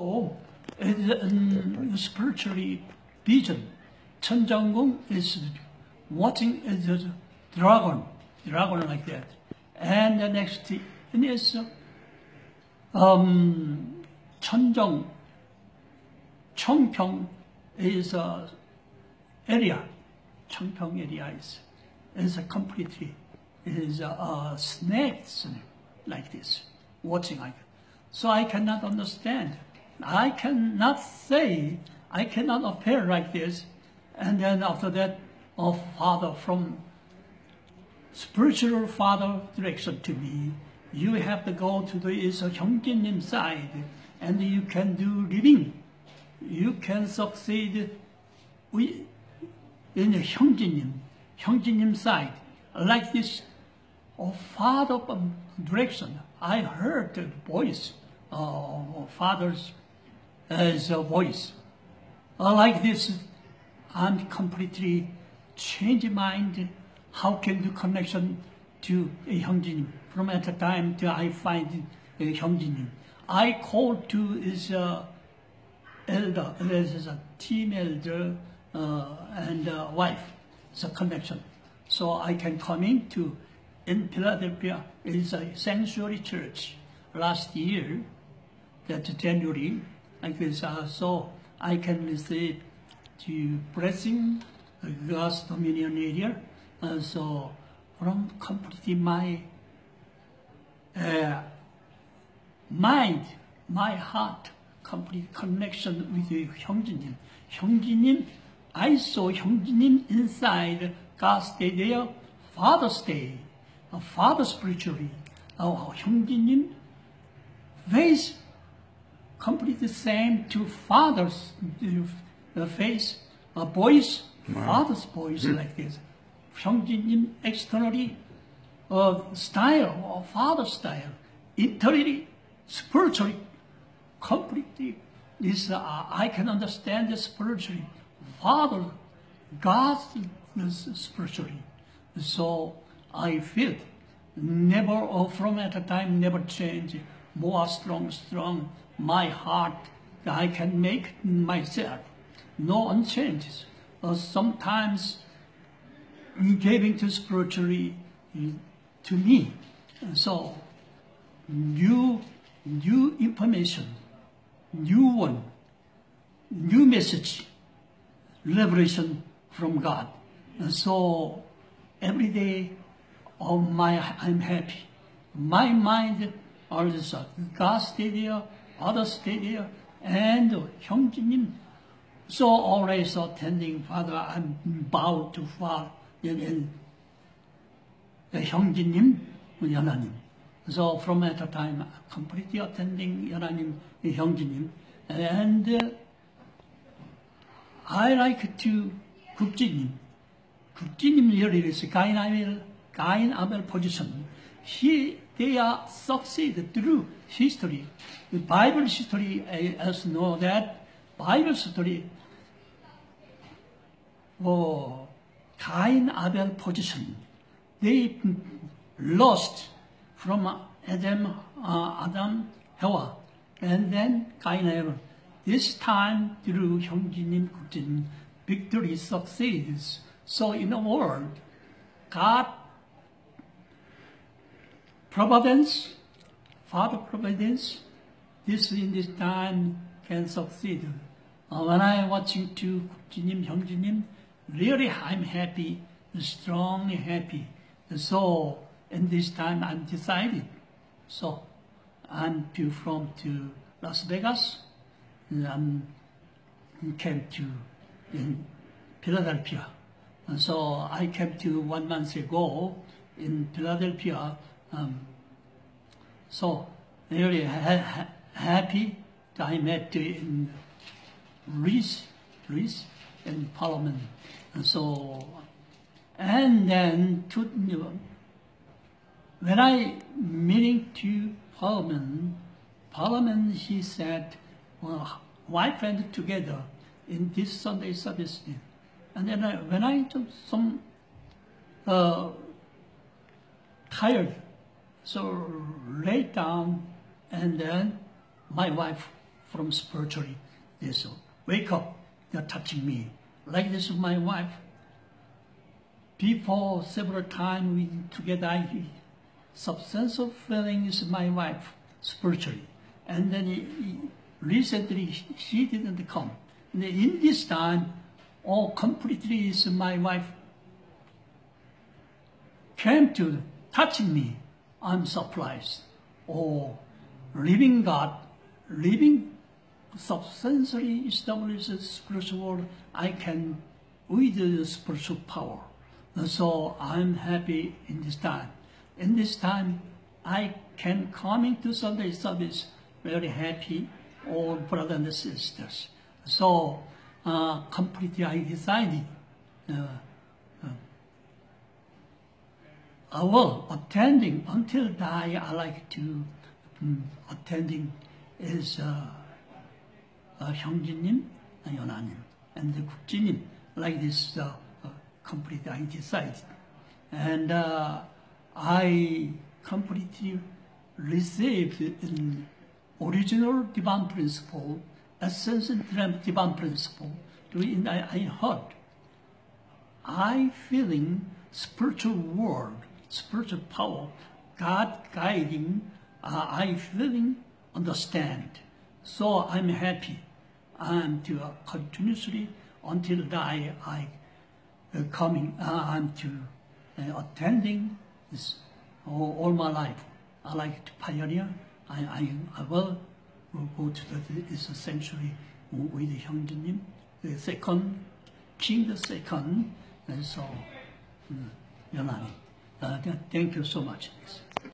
also spiritually vision. Chen Zhonggong is watching the dragon like that. And the next thing is Cheonjong, Chongpyeong is area. Chongpyeong area is a completely snakes like this, watching like that. So I cannot understand. I cannot say, I cannot appear like this. And then after that, a father from spiritual father direction to me, you have to go to the Hyungjinim side and you can do living. You can succeed in the Hyungjinim side. Like this, a father direction. I heard the voice, father's voice. Like this, I'm completely changed mind. How can do connection to a Hyungjinim? From at the time till I find a Hyungjinim. I called to his elder, is a team elder and wife. It's a connection. So I can come into in Philadelphia. It is a sanctuary church. Last year, that January, like this, so I can receive the blessing, God's dominion area. So from completely my mind, my heart, complete connection with the Hyungjinim. Hyungjinim, I saw Hyungjinim inside. God stay there, Father stay, Father spiritually. Hyungjinim face completely same to Father's face, a voice, Father's voice like this. Hyungjinim externally, style, or Father style, internally, spiritually, completely. This I can understand this spiritually. Father, God's spiritually. So I feel never, from at a time, never change. More strong. My heart, I can make myself. No unchanges. Sometimes giving to spiritually to me. So new information, new message, revelation from God. And so every day, I'm happy. My mind always God stay there, others stay there, and Hyungjinim. So always attending Father, I'm bowed to Father in Hyungjinim, Yananim. So from at a time, completely attending Yananim, Hyungjinim, and I like to Gupjinim. Gupjinim really is Cain Abel position. They are succeed through history. The Bible history, as know that Bible history, Cain Abel position. They lost from Adam, Hawa, and then Cain Abel. This time through Hyungjinim, Gupjinim, victory succeeds. So in the world, God providence, Father providence, this in this time can succeed. When I'm watching to Gupjinim, Hyungjinim, really I'm happy, strongly happy. So in this time I'm decided. So I'm from Las Vegas. Came to in Philadelphia. And so I came to 1 month ago in Philadelphia. So really happy that I met in Reese in Parliament. And so, and then when I meeting to Parliament, he said, well, wife and together in this Sunday service. And then when I took some tired, so lay down, and then my wife from spiritually. This wake up, they're touching me. Like this with my wife. Before several times we together, I substantial feelings my wife spiritually. And then recently she didn't come. And in this time, all completely is my wife came to touching me. I'm surprised. Oh, living God, living substantially established spiritual world, I can with the spiritual power. So I'm happy in this time. In this time, I can come into Sunday service very happy, all brothers and sisters. So completely I decided attending until die. I like to attending is 형제님, 연하님, and the 국진님. Like this, completely I decided, and I completely received in original divine principle, essence divine principle. I heard, I feeling spiritual world, spiritual power, God guiding. I feeling understand. So I'm happy. I'm to continuously until die. I coming. I'm to attending this all my life. I like to pioneer. I will go to this sanctuary with the 형제님, the second king, the second, and so 연하님. Thank you so much.